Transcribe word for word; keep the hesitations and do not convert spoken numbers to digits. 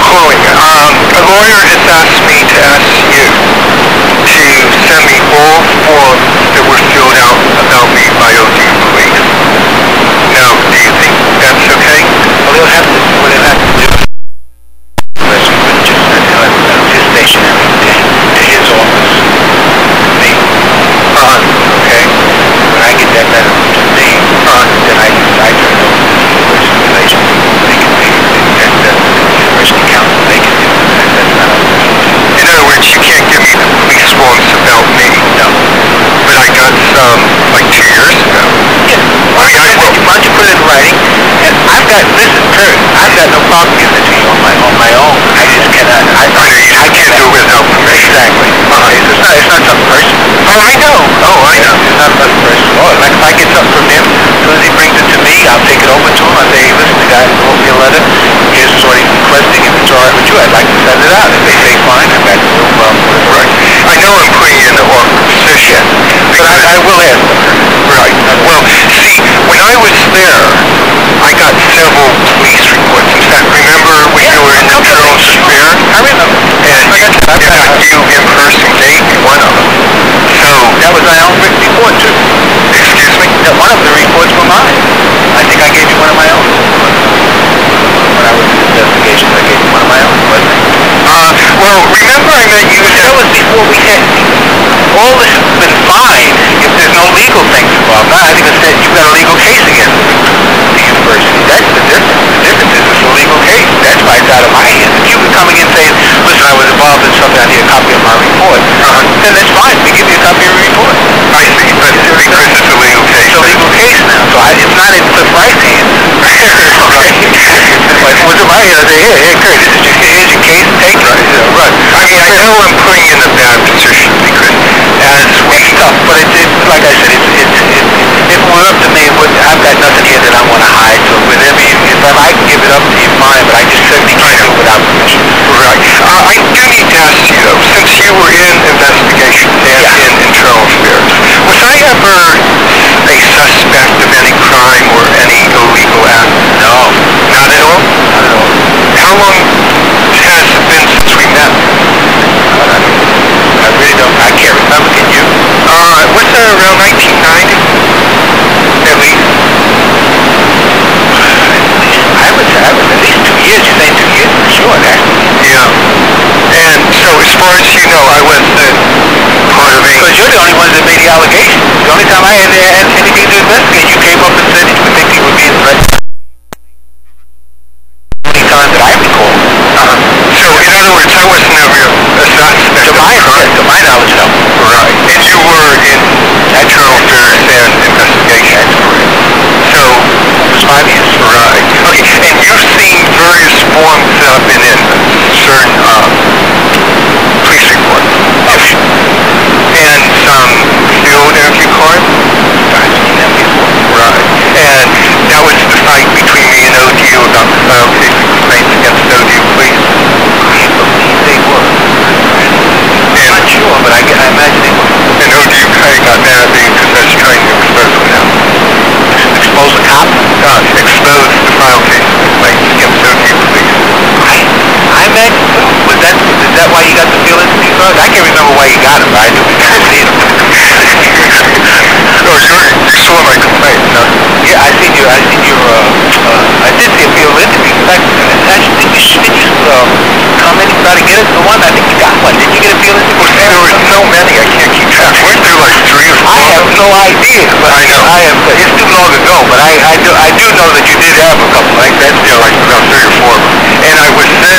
following. Um, a lawyer has asked me to ask you to send me all forms that were filled out about me by O D U police. Now, do you think that's okay? Well, they'll have to, what they'll have to do is just they'll have to send his stationery to, to his office. Me. Uh, okay. When I get that letter to me, uh, then I, I turn it over to the university relations people. They can make it, that, that's the university council, they can do that. That's not up to me. In other words, you can't give me the police forms about me. No. But I got some, like, two years ago. Yeah. Why don't, you, why don't you put it in writing? And I've got, listen, Kurt, I've got no problem giving it to you on my on my own. I just cannot. I, I know you I can't do it without permission. Exactly. Uh-huh. It's, it's not. It's not something personal. Oh, I know. Oh, I know. It's not something personal. Oh, like if I get something from him, as soon as he brings it to me, I'll take it over to him. I'll say, hey, listen, the guy wrote me a letter. Here's what he's requesting. If it's all right with you, I'd like to send it out. If they say fine, I've got no problem with it. Right. I know I'm putting you in the awkward position. But I, I will ask them. Right. Well, see, when I was there, I got several police reports. In fact, remember when Yeah, you were in the Charles Square? I remember. And Like I said, I've in got, fact, you in person gave me one of them. So, that was my own report too. excuse me? That one of the reports were mine. I think I gave you one of my own. When I was in investigations, I gave you one of my own, wasn't it? Uh, well, remember I met you That was before we had, all this has been fine if there's no legal things involved. Now, I haven't even said you've got a legal case against the university. That's the difference. The difference is it's a legal case. That's right out of my hands. If you were coming in saying, listen, I was involved in something, I need a copy of my report, uh, then that's fine. We give you a copy of your report. I see, but because it's a legal case. It's a legal case now, so I, it's not in Cliff Wright's hands. Okay? But if it was in my hands, I'd say, hey, hey, Kurt, this is your, here's your case, take it. Right. Right. I mean, I know I'm putting you in a bad position because as we... It's tough, but it's, it's like I said, it's, it's, it, if it were up to me, it would, I've got nothing here that I want to hide. So whenever you, if I can give it up to you, fine, but I just certainly can't do it without permission. Right. Uh, I do need to ask you, though, since you were in investigation and Yeah. in internal affairs, was I ever a suspect of any crime or any illegal act? No. Not at all? Not at all. How long has it been since we met? I, I really don't, I can't remember, can you? Uh, was that around nineteen ninety? At least? I would say, I was at least two years, you say two years for sure, that. Yeah. And so as far as you know, I was the part of a... Because you're the only ones that made the allegation. The only time I had, had anything to investigate, you came up and said that you think he would be in threat. The only time that I recall. Uh, so in other words, I was never a suspect. To my, to my knowledge, no. Right. And you were in internal affairs and investigation. So, It was five years. right. Okay, and you've seen various forms that I've been in, certain uh, police reports. Yes. And some field interview cards. I've seen them before. Right. And that was the fight between me and O D U about the file case complaints against O D U police. I believe they were. I'm not sure, but I, I imagine they were. And O D U kind of got mad at me because I was trying to expose them now. Expose a cop? Uh, expose the file case complaints against O D U police. I, I imagine so. Was that, is that why you got the field interview cards? I can't remember why you got them, but I knew I seen them. Oh, sure. You saw my complaint, no? Yeah, I seen your, I seen your, uh, uh, I did see a field interview. In fact, actually, did you, did you, uh, come in and try to get us the one? I think you got one. Did you get a field interview? Well, see, there were so many, I can't keep track. Weren't there like three or four? I have no idea. But I know. I have, it's too long ago, but I, I do, I do know that you did have a couple like that. Yeah, like about three or four of them. And I was then